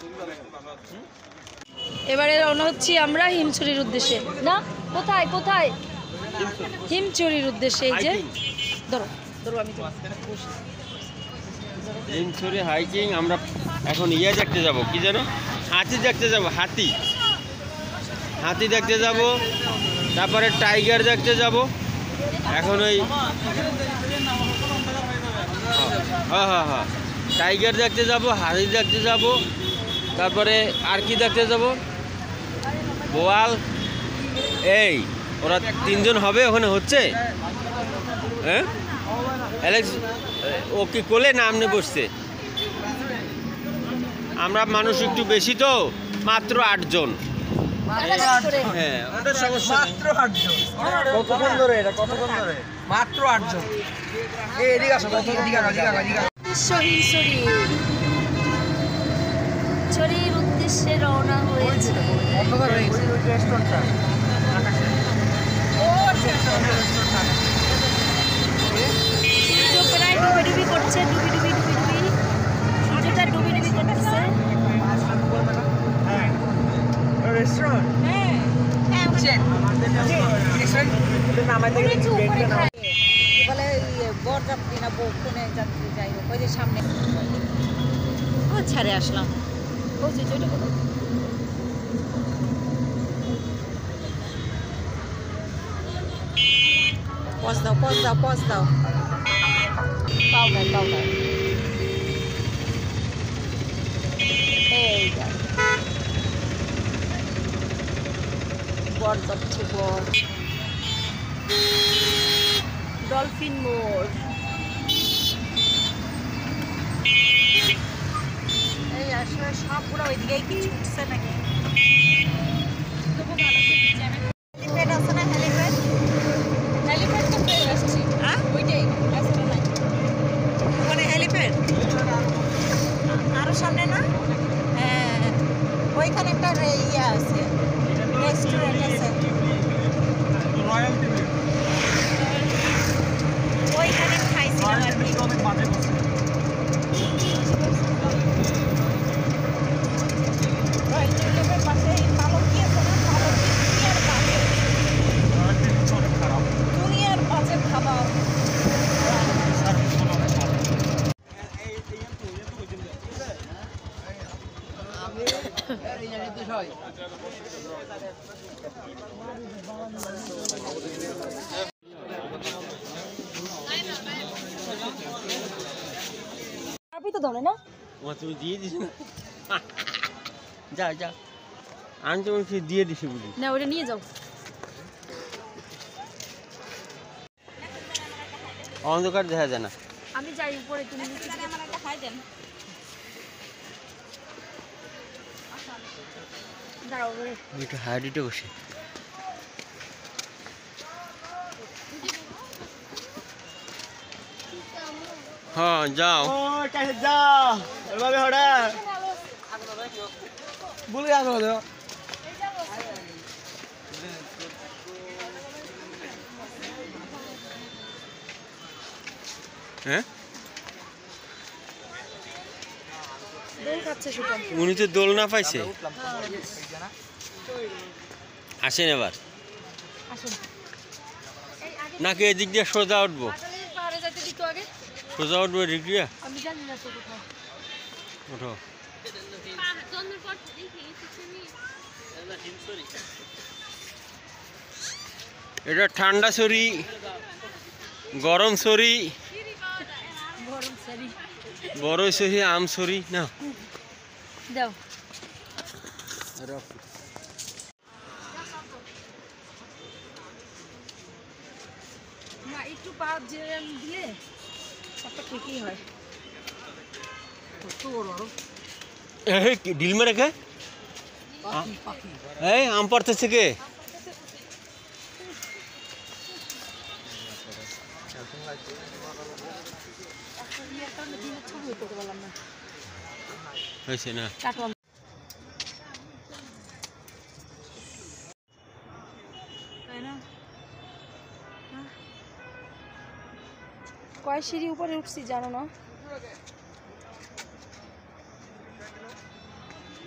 এবারে রওনা হচ্ছি আমরা হিমছড়ির উদ্দেশ্যে। না, কোথায় কোথায়? হিমছড়ির উদ্দেশ্যে। এই যে ধরো ধরো, আমি হিমছড়ি হাইকিং। আমরা এখন দেখতে যাব, কি জানো, হাতি দেখতে যাব। হাতি হাতি দেখতে যাব, তারপরে টাইগার দেখতে যাব। এখন ওই হ্যাঁ টাইগার দেখতে যাব, হাতি দেখতে যাব, তারপরে আর কি দেখতে যাব, বোয়াল। এই ওরা 3 জন হবে ওখানে। হচ্ছে হ্যাঁ অ্যালেক্স ও কি কোলে না আমনে বসছে? আমরা মানুষ একটু বেশি তো, মাত্র 8 জন। হ্যাঁ ওটার সমস্যা মাত্র 8 জন। কতক্ষণ ধরে এটা? কতক্ষণ ধরে? মাত্র 8 জন। এই এদিকে আসো, এদিকে ছড়ির উদ্দেশ্যে রওনা হয়েছে। অন্ধকার হয়ে গেছে রেস্টুরেন্টটা। প্রায় ডুবি করছে, ডুবি সূর্যটা ডুবি করতেছে। রেস্টুরেন্ট বলে বর যাত্রী না বউ কোনে যাত্রী, যাই হোক ওই যে সামনে ও ছাড়ে আসলাম। পজ দাও পাও নাই। এই বর যাচ্ছে, বর। ডলফিন মোড়। এই আসলে সবগুলো ওইদিকেই কিছু উঠছে নাকি? তবু ভালো হেলিপ্যাড আছে না? হেলিপ্যাড তো পেয়ে আসছি। হ্যাঁ ওইটাই আছে না? ওখানে হেলিপ্যাড আরো সামনে না? হ্যাঁ ওইখানে একটা ইয়ে আছে, রেস্টুরেন্ট আছে। ওইখানে খাইছিলাম আর কি। দুনিয়ার বাজে খাবার। আপনি তো ধরে না, তুমি দিয়ে দিস না। যা আমি তো দিয়ে দিছি বুঝি না, ওটা নিয়ে যাও। অন্ধকার দেখা যায় না। আমি যাই উপরে, তুমি নিচে থেকে আমার একটা খাই দেন। দাঁড়াও একটু হাইডিটে বসে। হ্যাঁ যাও বলে হ্যাঁ উনি তো দোলনা পাইছে। আসেন এবার নাকি এদিক দিয়ে সোজা উঠবো? সোজা উঠবো এদিক দিয়ে। ওঠো। এটা ঠান্ডা ছড়ি, গরম ছড়ি, বড় ছড়ি, আম ছড়ি না দাও। না একটু পা দিলে সবটা ঠিকই হয়। ঢিল মেরে কে? এই আম পড়তেছে কে? হয়েছে না? কয় সিঁড়ি উপরে উঠছি জানো না?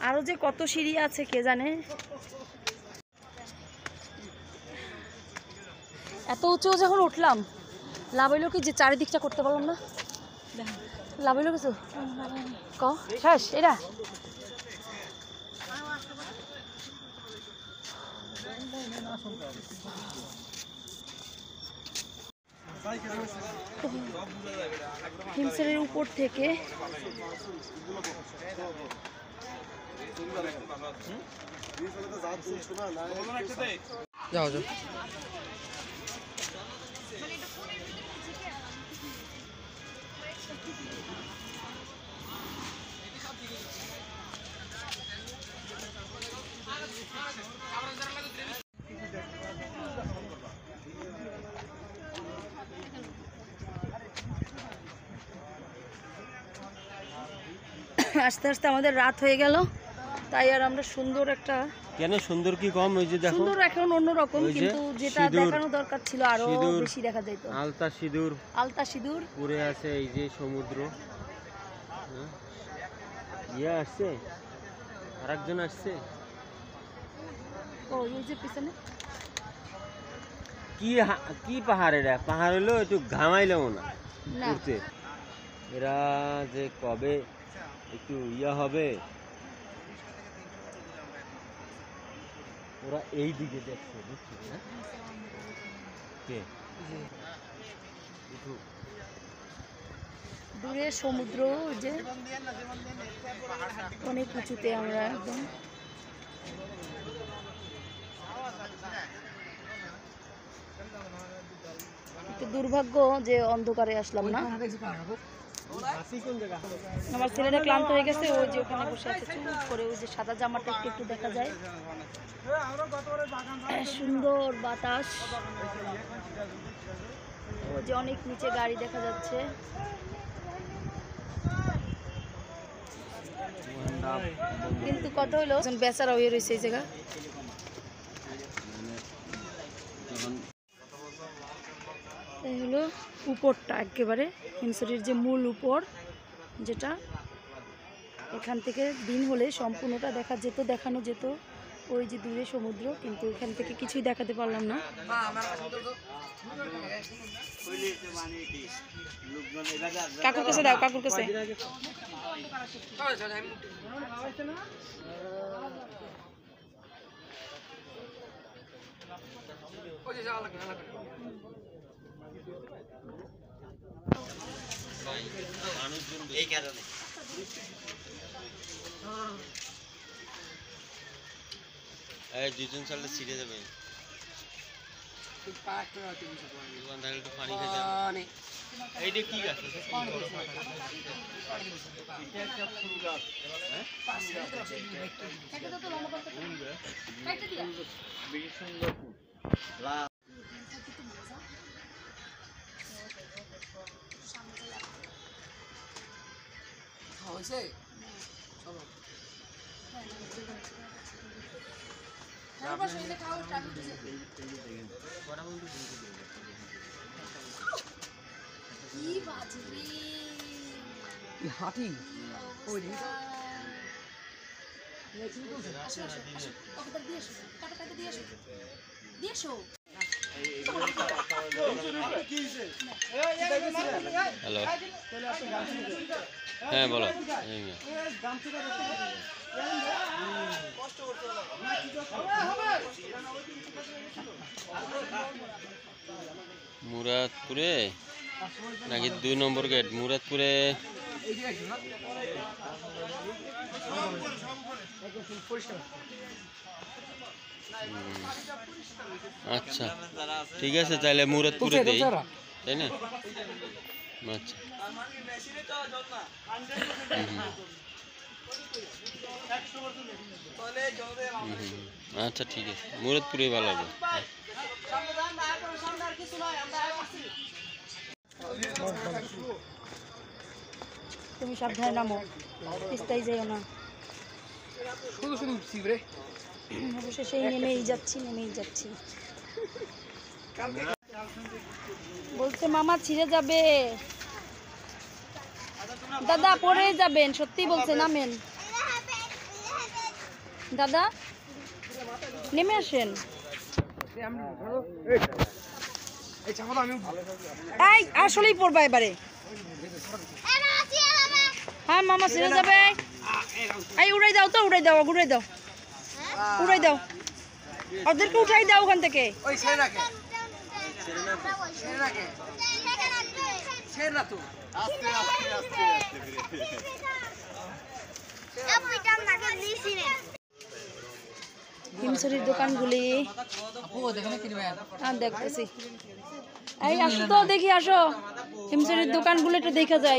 আরো যে কত সিঁড়ি আছে কে জানে। এত উঁচু যখন উঠলাম, লাভ হইলো কি যে চারিদিকটা করতে পারলাম না। লাভ হইলো কিছু ক শেষ এরা। হিমসারের উপর থেকে যাও যাও। আস্তে আস্তে আমাদের রাত হয়ে গেল, তাই আর আমরা সুন্দর একটা কেন সুন্দর কি কম? ওই যে দেখো সুন্দর এখন অন্যরকম, ওই যে কিন্তু যেটা সিঁদুর, দেখানো দরকার ছিল আরো সিঁদুর, বেশি দেখা যেত। আলতা সিঁদুর আলতা সিঁদুর পুরে আছে, এই যে সমুদ্র। হ্যাঁ? ইয়ে আসছে, আরেকজন আসছে। ও এই যে পিছনে কি পাহাড়? এটা পাহাড় হলো একটু ঘামাইলেও না না উঠতে। এরা যে কবে একটু ইয়া হবে, ওরা এই দিকে দেখছে, বুঝছো না? কে? একটু দূরে সমুদ্র, ওই যে অনেক উঁচুতে আমরা একদম। একটু দুর্ভাগ্য যে অন্ধকারে আসলাম না। আমার ছেলেটা ক্লান্ত হয়ে গেছে, ওই যে ওখানে বসে আছে চুপ করে, ওই যে সাদা জামাটা একটু একটু দেখা যায়। সুন্দর বাতাস, ওই যে অনেক নিচে গাড়ি দেখা যাচ্ছে। কিন্তু কত হলো বেচারা হয়ে রয়েছে এই জায়গা। এই হলো উপরটা, একেবারে হিমসারির যে মূল উপর, যেটা এখান থেকে দিন হলে সম্পূর্ণটা দেখা যেত, দেখানো যেত। ওই যে দূরে সমুদ্র, কিন্তু এখান থেকে কিছুই দেখাতে পারলাম না। কাকুর কাছে দাও, কাকুর কাছে। এই কারণে দুজন চাললে ছিঁড়ে যাবে। একটু পানি খেতে এইটা কি গাছ? হাতি ওই হ্যালো, হ্যাঁ বলো। মুরাদপুরে নাকি 2 নম্বর গেট? মুরাদপুরে আচ্ছা ঠিক আছে, তাহলে মুরাদপুরে দেই, তাই না? আচ্ছা আচ্ছা ঠিক আছে, মুরাদপুরে ভালো হবে। তুমি সাবধানে নামো, পিস্তাই যাইও না। শুধু শুধু উঠছি রে, অবশেষে নেমেই যাচ্ছি। বলছে মামা ছিঁড়ে যাবে, দাদা পড়ে যাবেন, সত্যি বলছে, নামেন। দাদা নেমে আসেন। এই আসলেই পড়বা এবারে। হ্যাঁ মামা ছেড়ে যাবে। এই উড়াই দাও তো, উড়াই দাও, উড়াই দাও, উড়াই দাও, ওদেরকে উঠাই দাও ওখান থেকে। হিমসরির দোকানগুলি দেখতেছি। এই আসো তো দেখি, আসো হিমসরির দোকানগুলো একটু দেখা যায়।